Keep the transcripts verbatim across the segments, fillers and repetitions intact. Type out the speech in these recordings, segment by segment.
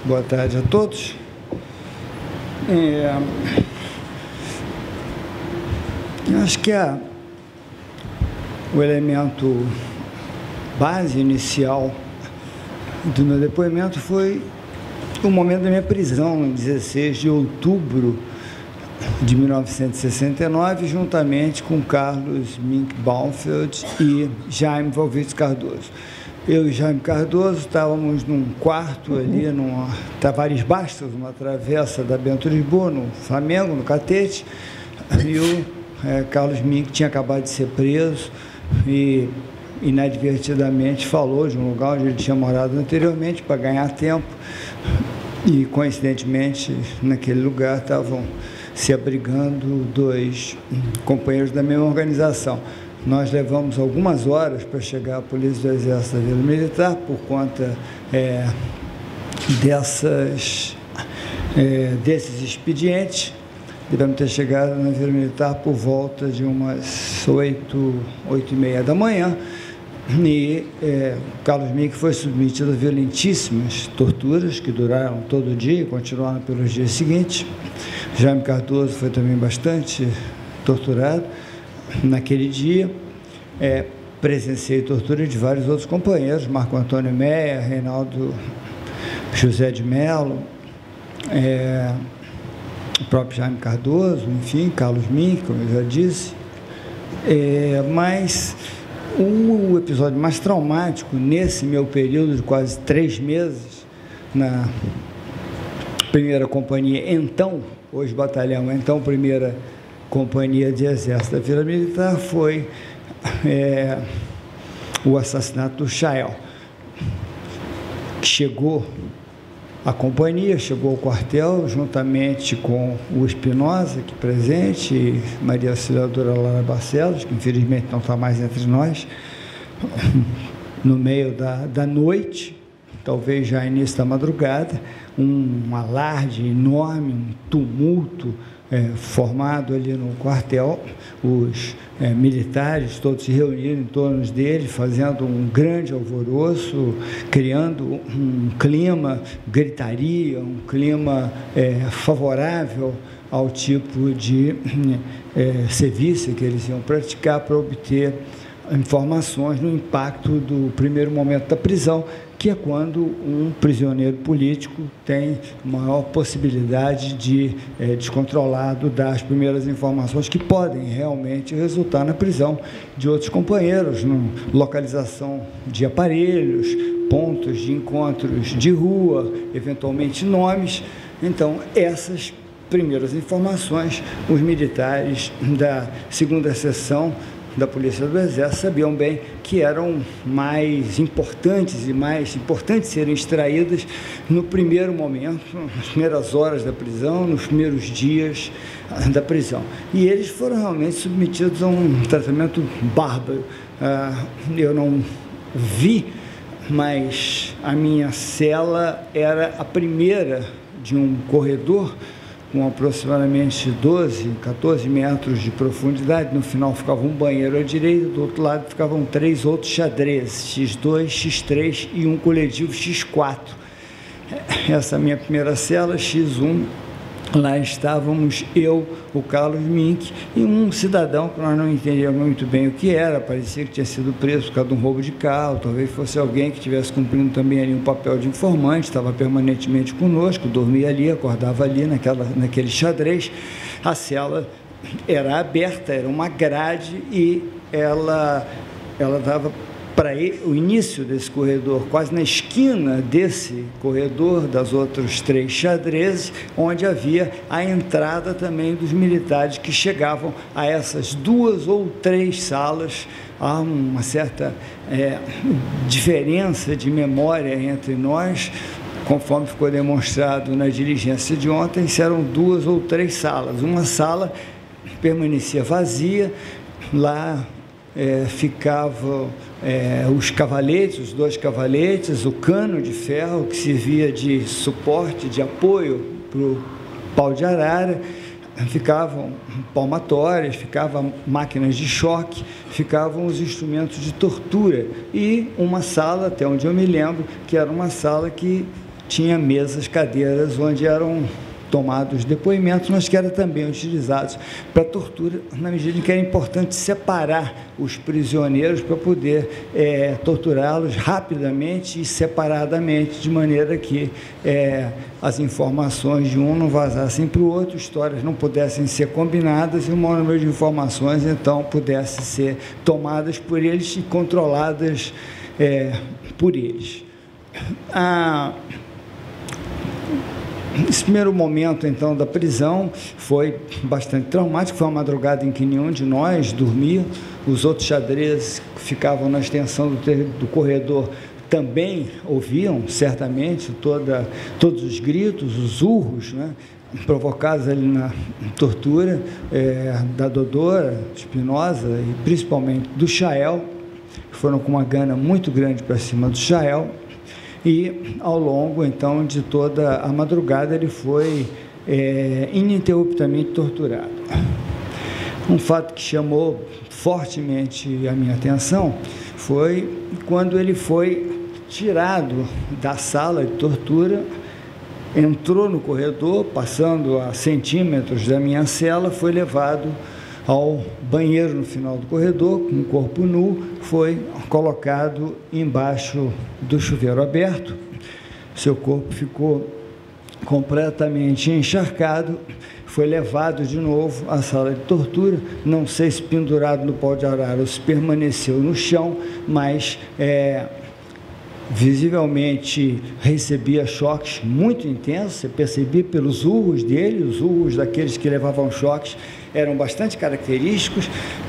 Boa tarde a todos. É, eu acho que a, o elemento base inicial do meu depoimento foi o momento da minha prisão, em dezesseis de outubro de mil novecentos e sessenta e nove, juntamente com Carlos Mink Baumfeld e Jaime Valverde Cardoso. Eu e Jaime Cardoso estávamos num quarto ali, numa Tavares Bastos, uma travessa da Bento Lisboa, no Flamengo, no Catete, e o é, Carlos Mink tinha acabado de ser preso e inadvertidamente falou de um lugar onde ele tinha morado anteriormente para ganhar tempo, e coincidentemente naquele lugar estavam se abrigando dois companheiros da mesma organização. Nós levamos algumas horas para chegar à Polícia do Exército da Vila Militar por conta é, dessas, é, desses expedientes. Devemos ter chegado na Vila Militar por volta de umas oito, oito e meia da manhã. E é, Carlos Mink foi submetido a violentíssimas torturas que duraram todo o dia e continuaram pelos dias seguintes. Jaime Cardoso foi também bastante torturado naquele dia. É, presenciei tortura de vários outros companheiros, Marco Antônio Meia, Reinaldo José de Mello, é, o próprio Jaime Cardoso, enfim, Carlos Mink, como eu já disse. É, mas o episódio mais traumático nesse meu período de quase três meses na primeira companhia, então, hoje batalhão, então primeira Companhia de Exército da Vila Militar, foi é, o assassinato do Chael, que chegou à companhia, chegou ao quartel, juntamente com o Espinosa, aqui presente, e Maria Auxiliadora Lara Barcelos, que infelizmente não está mais entre nós, no meio da, da noite, talvez já início da madrugada, um alarde enorme, um tumulto é, formado ali no quartel, os é, militares todos se reuniram em torno dele, fazendo um grande alvoroço, criando um clima, gritaria, um clima é, favorável ao tipo de é, serviço que eles iam praticar para obter informações no impacto do primeiro momento da prisão, que é quando um prisioneiro político tem maior possibilidade de, é, descontrolado, dar as primeiras informações que podem realmente resultar na prisão de outros companheiros, no, localização de aparelhos, pontos de encontros de rua, eventualmente nomes. Então, essas primeiras informações, os militares da segunda seção da Polícia do Exército sabiam bem que eram mais importantes e mais importantes serem extraídas no primeiro momento, nas primeiras horas da prisão, nos primeiros dias da prisão. E eles foram realmente submetidos a um tratamento bárbaro. Eu não vi, mas a minha cela era a primeira de um corredor com aproximadamente doze, quatorze metros de profundidade. No final ficava um banheiro à direita, do outro lado ficavam três outros xadrezes, xis dois, xis três e um coletivo xis quatro. Essa minha primeira cela, xis um, lá estávamos eu, o Carlos Mink e um cidadão que nós não entendíamos muito bem o que era, parecia que tinha sido preso por causa de um roubo de carro, talvez fosse alguém que estivesse cumprindo também ali um papel de informante, estava permanentemente conosco, dormia ali, acordava ali naquela, naquele xadrez. A cela era aberta, era uma grade e ela ela dava para o início desse corredor, quase na esquina desse corredor, das outros três xadrezes, onde havia a entrada também dos militares que chegavam a essas duas ou três salas. Há uma certa é, diferença de memória entre nós, conforme ficou demonstrado na diligência de ontem, se eram duas ou três salas. Uma sala permanecia vazia, lá é, ficavam É, os cavaletes, os dois cavaletes, o cano de ferro que servia de suporte, de apoio para o pau de arara, ficavam palmatórias, ficavam máquinas de choque, ficavam os instrumentos de tortura e uma sala, até onde eu me lembro, que era uma sala que tinha mesas, cadeiras, onde eram tomados depoimentos, mas que eram também utilizados para tortura, na medida em que era importante separar os prisioneiros para poder é, torturá-los rapidamente e separadamente, de maneira que é, as informações de um não vazassem para o outro, histórias não pudessem ser combinadas e o maior número de informações, então, pudesse ser tomadas por eles e controladas é, por eles. Ah, Esse primeiro momento, então, da prisão foi bastante traumático, foi uma madrugada em que nenhum de nós dormia, os outros xadrezes que ficavam na extensão do, do corredor também ouviam, certamente, toda, todos os gritos, os urros, né, provocados ali na tortura é, da Dodora, Espinosa e principalmente do Chael, que foram com uma gana muito grande para cima do Chael. E, ao longo, então, de toda a madrugada, ele foi é, ininterruptamente torturado. Um fato que chamou fortemente a minha atenção foi quando ele foi tirado da sala de tortura, entrou no corredor, passando a centímetros da minha cela, foi levado ao banheiro no final do corredor, com o corpo nu, foi colocado embaixo do chuveiro aberto. Seu corpo ficou completamente encharcado, foi levado de novo à sala de tortura, não sei se pendurado no pau de arara ou se permaneceu no chão, mas é, visivelmente recebia choques muito intensos, você percebia pelos urros dele, os urros daqueles que levavam choques eram bastante característicos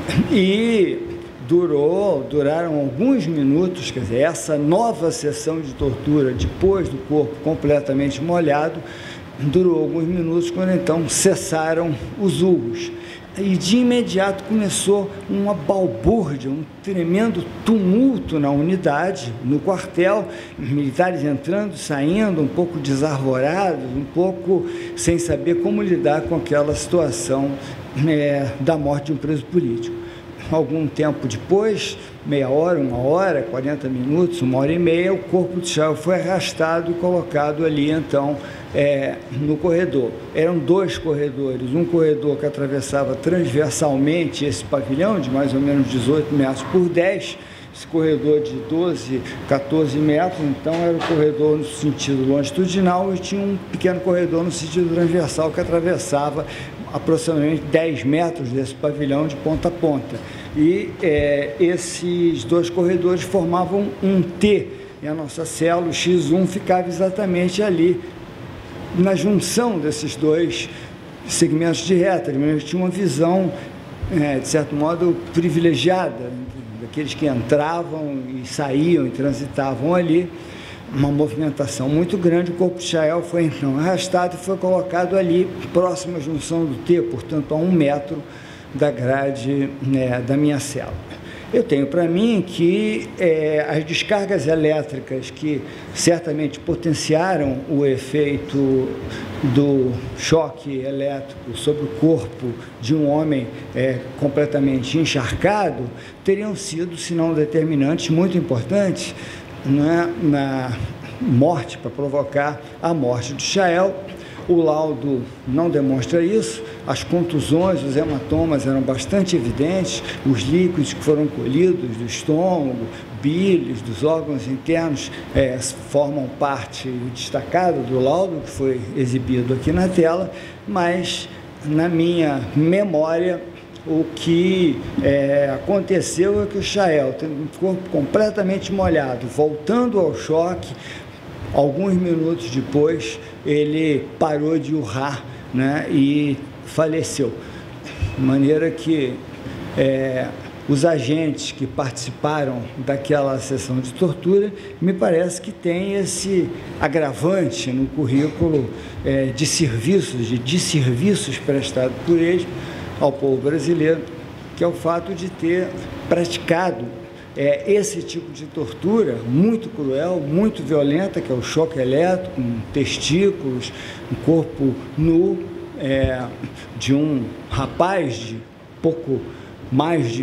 e durou, duraram alguns minutos, quer dizer, essa nova sessão de tortura, depois do corpo completamente molhado, durou alguns minutos, quando então cessaram os urros. E de imediato começou uma balbúrdia, um tremendo tumulto na unidade, no quartel, militares entrando, saindo, um pouco desarvorados, um pouco sem saber como lidar com aquela situação é, da morte de um preso político. Algum tempo depois, meia hora, uma hora, quarenta minutos, uma hora e meia, o corpo de Chael foi arrastado e colocado ali, então, é, no corredor. Eram dois corredores, um corredor que atravessava transversalmente esse pavilhão, de mais ou menos dezoito metros por dez, esse corredor de doze, quatorze metros, então era o corredor no sentido longitudinal e tinha um pequeno corredor no sentido transversal que atravessava aproximadamente dez metros desse pavilhão de ponta a ponta. E é, esses dois corredores formavam um T, e a nossa célula, o X um, ficava exatamente ali, na junção desses dois segmentos de reta. Eles tinham uma visão, é, de certo modo, privilegiada, daqueles que entravam e saíam e transitavam ali, uma movimentação muito grande. O corpo de Chael foi então arrastado e foi colocado ali, próximo à junção do T, portanto a um metro da grade, né, da minha cela. Eu tenho para mim que é, as descargas elétricas que certamente potenciaram o efeito do choque elétrico sobre o corpo de um homem é, completamente encharcado teriam sido, se não determinantes, muito importantes, né, na morte, para provocar a morte do Chael. O laudo não demonstra isso, as contusões, os hematomas eram bastante evidentes, os líquidos que foram colhidos do estômago, bílios, dos órgãos internos, é, formam parte destacada do laudo, que foi exibido aqui na tela, mas, na minha memória, o que é, aconteceu é que o Chael, tendo um corpo completamente molhado, voltando ao choque, alguns minutos depois, ele parou de urrar, né, e faleceu. De maneira que é, os agentes que participaram daquela sessão de tortura, me parece que tem esse agravante no currículo é, de serviços, de desserviços prestados por eles ao povo brasileiro, que é o fato de ter praticado É, esse tipo de tortura muito cruel, muito violenta, que é o choque elétrico, com testículos, um corpo nu é, de um rapaz de pouco mais de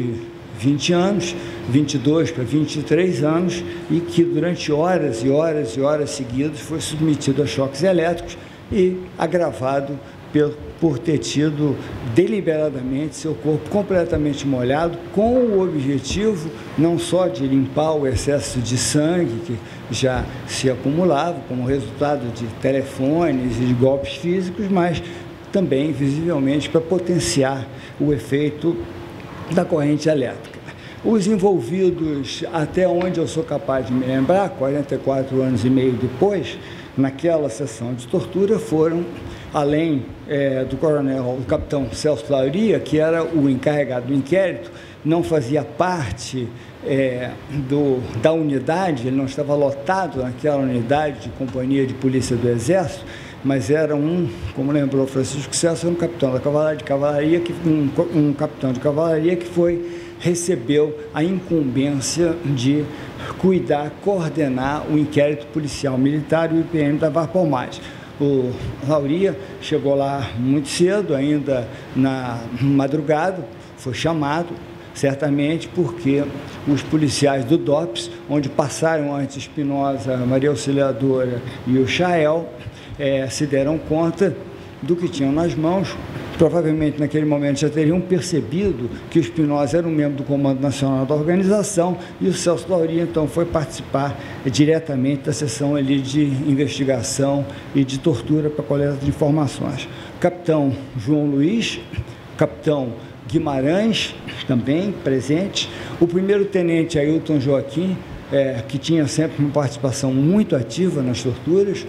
vinte anos, vinte e dois para vinte e três anos, e que durante horas e horas e horas seguidas foi submetido a choques elétricos e agravado por, por ter tido deliberadamente seu corpo completamente molhado, com o objetivo não só de limpar o excesso de sangue que já se acumulava como resultado de telefones e de golpes físicos, mas também visivelmente para potenciar o efeito da corrente elétrica. Os envolvidos, até onde eu sou capaz de me lembrar, quarenta e quatro anos e meio depois, naquela sessão de tortura, foram, além é, do coronel, do capitão Celso Lauria, que era o encarregado do inquérito, não fazia parte é, do, da unidade, ele não estava lotado naquela unidade de companhia de polícia do Exército, mas era um, como lembrou Francisco Celso, um capitão da cavalaria, de cavalaria que, um, um capitão de cavalaria que foi, recebeu a incumbência de cuidar, coordenar o inquérito policial militar e o I P M da Varpalmares. O Lauria chegou lá muito cedo, ainda na madrugada, foi chamado, certamente porque os policiais do D O P S, onde passaram antes Espinosa, Maria Auxiliadora e o Chael, é, se deram conta do que tinham nas mãos. Provavelmente naquele momento já teriam percebido que o Espinosa era um membro do Comando Nacional da organização e o Celso Lauria então foi participar diretamente da sessão ali de investigação e de tortura para coleta de informações. O capitão João Luiz, capitão Guimarães também presente, o primeiro-tenente Ailton Joaquim, é, que tinha sempre uma participação muito ativa nas torturas.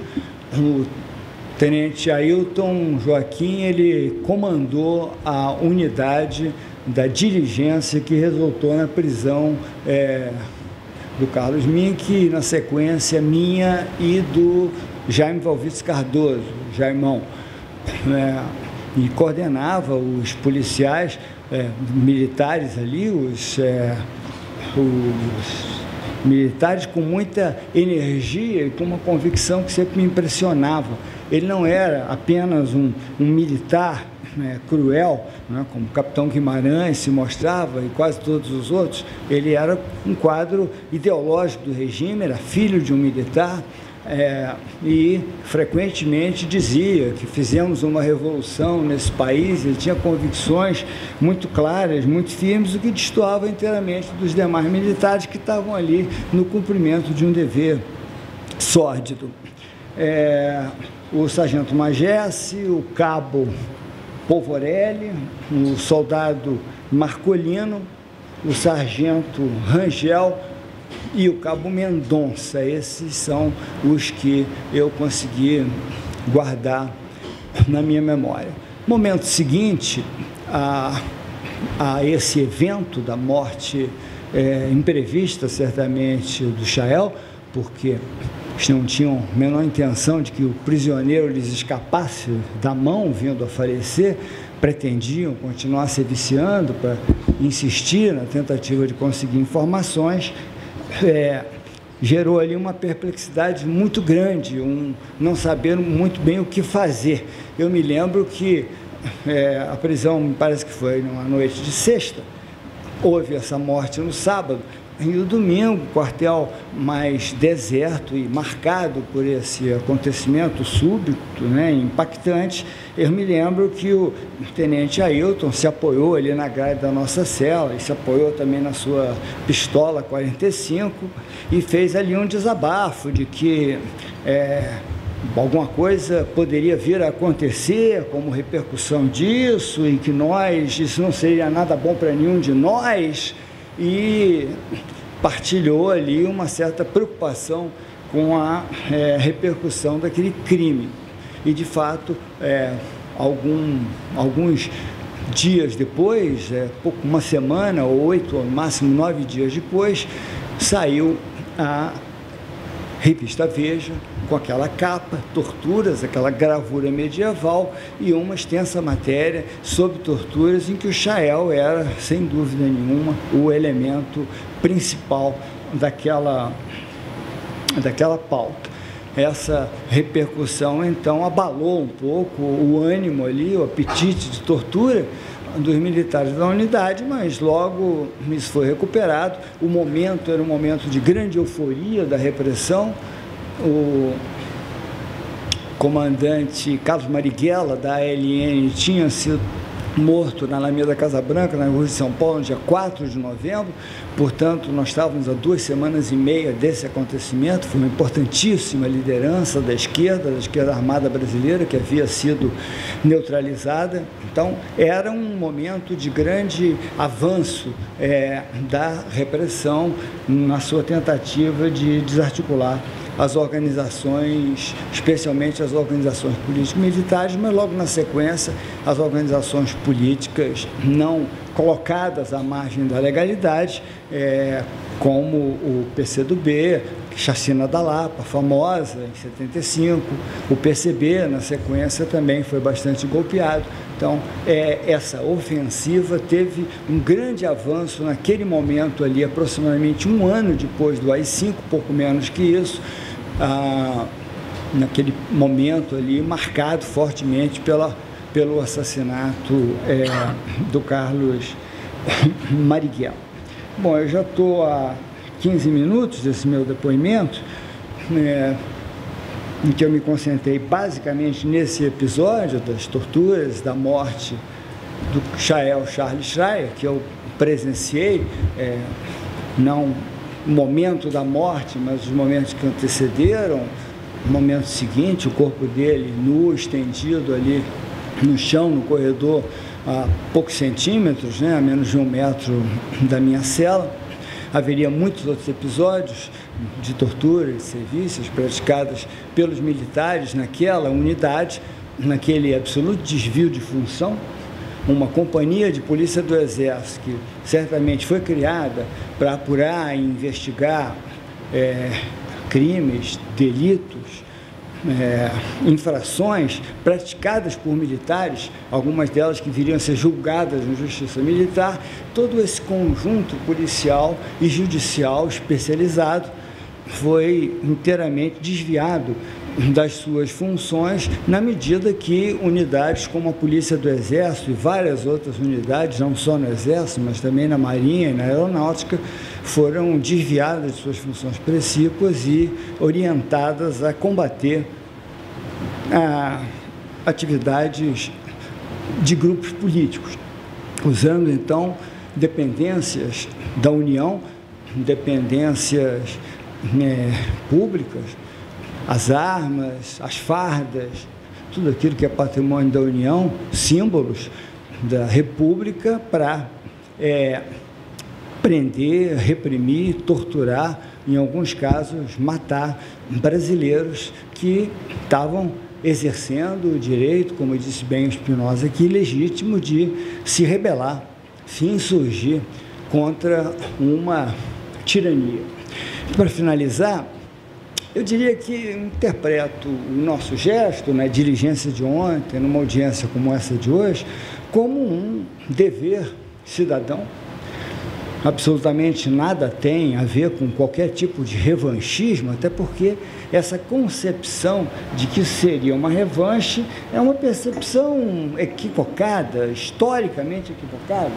O tenente Ailton Joaquim, ele comandou a unidade da diligência que resultou na prisão é, do Carlos Mink, e na sequência minha e do Jaime Valvites Cardoso, Jaimão, é, e coordenava os policiais é, militares ali, os, é, os militares com muita energia e com uma convicção que sempre me impressionava. Ele não era apenas um, um militar, né, cruel, né, como o capitão Guimarães se mostrava e quase todos os outros. Ele era um quadro ideológico do regime, era filho de um militar, é, e frequentemente dizia que fizemos uma revolução nesse país. Ele tinha convicções muito claras, muito firmes, o que destoava inteiramente dos demais militares que estavam ali no cumprimento de um dever sórdido. É, o sargento Magesse, o cabo Polvorelli, o soldado Marcolino, o sargento Rangel e o cabo Mendonça. Esses são os que eu consegui guardar na minha memória. No momento seguinte a, a esse evento da morte é, imprevista, certamente, do Chael, porque eles não tinham a menor intenção de que o prisioneiro lhes escapasse da mão, vindo a falecer, pretendiam continuar se viciando para insistir na tentativa de conseguir informações. É, gerou ali uma perplexidade muito grande, um não saber muito bem o que fazer. Eu me lembro que é, a prisão, me parece que foi numa noite de sexta, houve essa morte no sábado, e no domingo, quartel mais deserto e marcado por esse acontecimento súbito, né, impactante. Eu me lembro que o tenente Ailton se apoiou ali na grade da nossa cela, e se apoiou também na sua pistola quarenta e cinco, e fez ali um desabafo de que é, alguma coisa poderia vir a acontecer como repercussão disso, e que nós, isso não seria nada bom para nenhum de nós, e partilhou ali uma certa preocupação com a é, repercussão daquele crime. E, de fato, é, algum, alguns dias depois, é, pouco, uma semana, ou oito, ou no máximo nove dias depois, saiu a revista Veja, com aquela capa, torturas, aquela gravura medieval, e uma extensa matéria sobre torturas, em que o Chael era, sem dúvida nenhuma, o elemento principal daquela, daquela pauta. Essa repercussão, então, abalou um pouco o ânimo ali, o apetite de tortura, dos militares da unidade, mas logo isso foi recuperado. O momento era um momento de grande euforia da repressão. O comandante Carlos Marighella, da A L N, tinha sido morto na Alameda Casa Branca, na rua de São Paulo, no dia quatro de novembro. Portanto, nós estávamos há duas semanas e meia desse acontecimento. Foi uma importantíssima liderança da esquerda, da esquerda armada brasileira, que havia sido neutralizada. Então, era um momento de grande avanço é, da repressão na sua tentativa de desarticular as organizações, especialmente as organizações político-militares, mas logo na sequência as organizações políticas não colocadas à margem da legalidade, é, como o P C do B, Chacina da Lapa, famosa, em setenta e cinco, o P C B, na sequência, também foi bastante golpeado. Então, é, essa ofensiva teve um grande avanço naquele momento ali, aproximadamente um ano depois do A I cinco, pouco menos que isso, ah, naquele momento ali, marcado fortemente pela, pelo assassinato é, do Carlos Marighella. Bom, eu já estou há quinze minutos desse meu depoimento, é, em que eu me concentrei basicamente nesse episódio das torturas, da morte do Shael Charles Schreier, que eu presenciei, é, não o momento da morte, mas os momentos que antecederam, no momento seguinte, o corpo dele nu, estendido ali no chão, no corredor, a poucos centímetros, né, a menos de um metro da minha cela. Haveria muitos outros episódios de tortura, de serviços praticadas pelos militares naquela unidade, naquele absoluto desvio de função. Uma companhia de polícia do Exército, que certamente foi criada para apurar e investigar é, crimes, delitos, é, infrações praticadas por militares, algumas delas que viriam a ser julgadas na justiça militar. Todo esse conjunto policial e judicial especializado foi inteiramente desviado das suas funções, na medida que unidades como a Polícia do Exército e várias outras unidades, não só no Exército, mas também na Marinha e na Aeronáutica, foram desviadas de suas funções precípuas e orientadas a combater a, atividades de grupos políticos, usando então dependências da União, dependências né, públicas, as armas, as fardas, tudo aquilo que é patrimônio da União, símbolos da República, para é, prender, reprimir, torturar, em alguns casos, matar brasileiros que estavam exercendo o direito, como disse bem o Spinoza aqui, legítimo de se rebelar, se insurgir contra uma tirania. Para finalizar, eu diria que interpreto o nosso gesto na diligência de ontem, numa audiência como essa de hoje, como um dever cidadão. Absolutamente nada tem a ver com qualquer tipo de revanchismo, até porque essa concepção de que seria uma revanche é uma percepção equivocada, historicamente equivocada,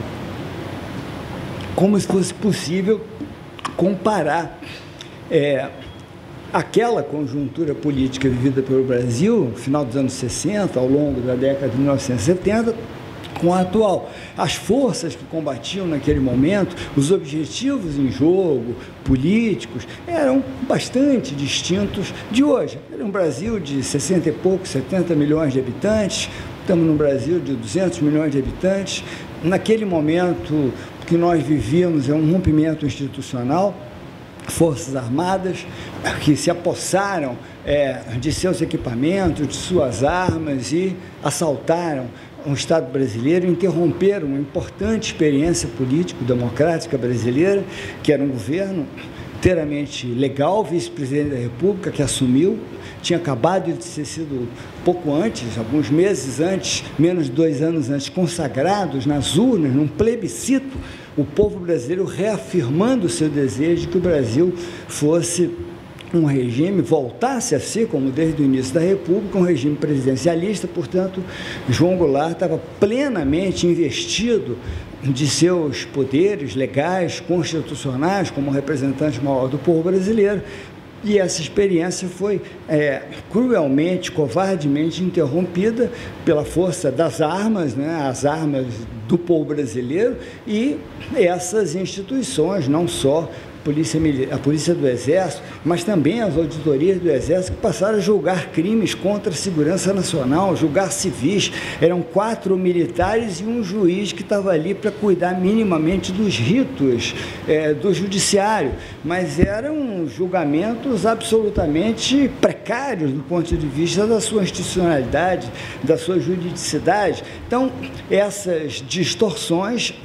como se fosse possível comparar é, aquela conjuntura política vivida pelo Brasil, no final dos anos sessenta, ao longo da década de mil novecentos e setenta, com a atual. As forças que combatiam naquele momento, os objetivos em jogo, políticos, eram bastante distintos de hoje. Era um Brasil de sessenta e poucos, setenta milhões de habitantes, estamos num Brasil de duzentos milhões de habitantes. Naquele momento que nós vivíamos, é um rompimento institucional, Forças Armadas que se apossaram é, de seus equipamentos, de suas armas e assaltaram o Estado brasileiro, interromperam uma importante experiência político-democrática brasileira, que era um governo inteiramente legal, vice-presidente da República, que assumiu, tinha acabado de ter sido pouco antes, alguns meses antes, menos de dois anos antes, consagrados nas urnas, num plebiscito, o povo brasileiro reafirmando o seu desejo de que o Brasil fosse um regime voltasse a ser, como desde o início da República, um regime presidencialista. Portanto, João Goulart estava plenamente investido de seus poderes legais, constitucionais, como representante maior do povo brasileiro, e essa experiência foi é, cruelmente, covardemente interrompida pela força das armas, né, as armas do povo brasileiro e essas instituições, não só Polícia, a Polícia do Exército, mas também as auditorias do Exército, que passaram a julgar crimes contra a segurança nacional, julgar civis. Eram quatro militares e um juiz que estava ali para cuidar minimamente dos ritos é, do judiciário, mas eram julgamentos absolutamente precários do ponto de vista da sua institucionalidade, da sua juridicidade. Então, essas distorções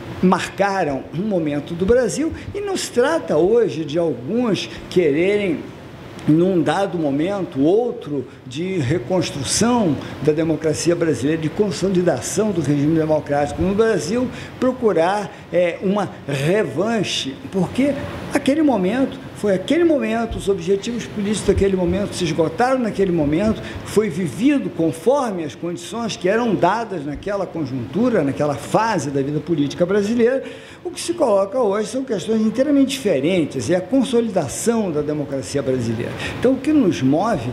marcaram um momento do Brasil, e não se trata hoje de alguns quererem, num dado momento, outro, de reconstrução da democracia brasileira, de consolidação do regime democrático no Brasil, procurar é, uma revanche, porque aquele momento foi aquele momento, os objetivos políticos daquele momento se esgotaram naquele momento, foi vivido conforme as condições que eram dadas naquela conjuntura, naquela fase da vida política brasileira. O que se coloca hoje são questões inteiramente diferentes, é a consolidação da democracia brasileira. Então, o que nos move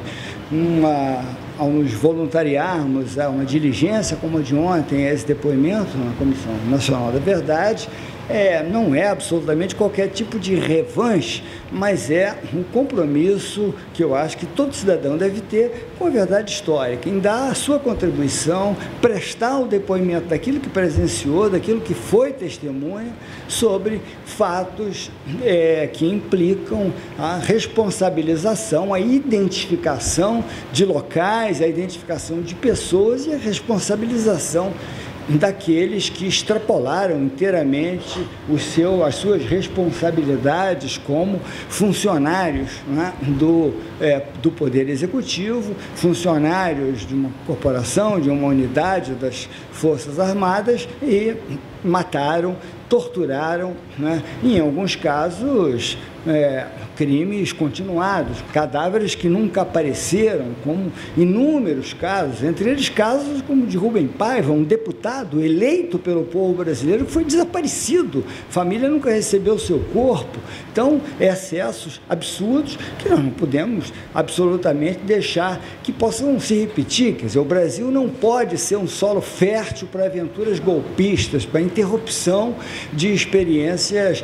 uma, ao nos voluntariarmos a uma diligência como a de ontem, a esse depoimento na Comissão Nacional da Verdade, É, não é absolutamente qualquer tipo de revanche, mas é um compromisso que eu acho que todo cidadão deve ter com a verdade histórica, em dar a sua contribuição, prestar o depoimento daquilo que presenciou, daquilo que foi testemunha, sobre fatos é, que implicam a responsabilização, a identificação de locais, a identificação de pessoas e a responsabilização daqueles que extrapolaram inteiramente o seu, as suas responsabilidades como funcionários, né, do, é, do Poder Executivo, funcionários de uma corporação, de uma unidade das Forças Armadas, e mataram, torturaram, né, em alguns casos, é, crimes continuados, cadáveres que nunca apareceram, como inúmeros casos, entre eles casos como de Rubem Paiva, um deputado eleito pelo povo brasileiro que foi desaparecido, a família nunca recebeu seu corpo. Então, excessos absurdos que nós não podemos absolutamente deixar que possam se repetir. Quer dizer, o Brasil não pode ser um solo fértil para aventuras golpistas, para interrupção de experiências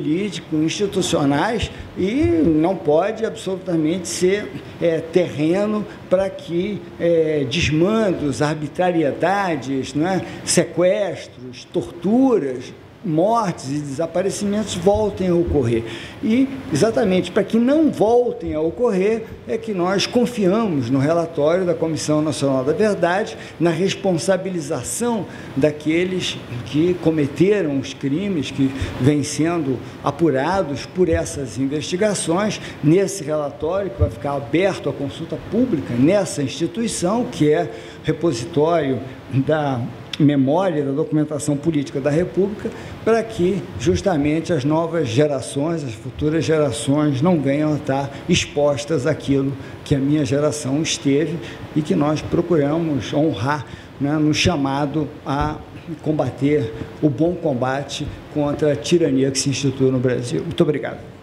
político-institucionais, e não pode absolutamente ser é, terreno para que é, desmandos, arbitrariedades, não é? Sequestros, torturas, mortes e desaparecimentos voltem a ocorrer. E, exatamente, para que não voltem a ocorrer, é que nós confiamos no relatório da Comissão Nacional da Verdade, na responsabilização daqueles que cometeram os crimes que vêm sendo apurados por essas investigações, nesse relatório que vai ficar aberto à consulta pública nessa instituição, que é repositório da memória da documentação política da República, para que justamente as novas gerações, as futuras gerações, não venham a estar expostas àquilo que a minha geração esteve e que nós procuramos honrar, né, no chamado a combater o bom combate contra a tirania que se instituiu no Brasil. Muito obrigado.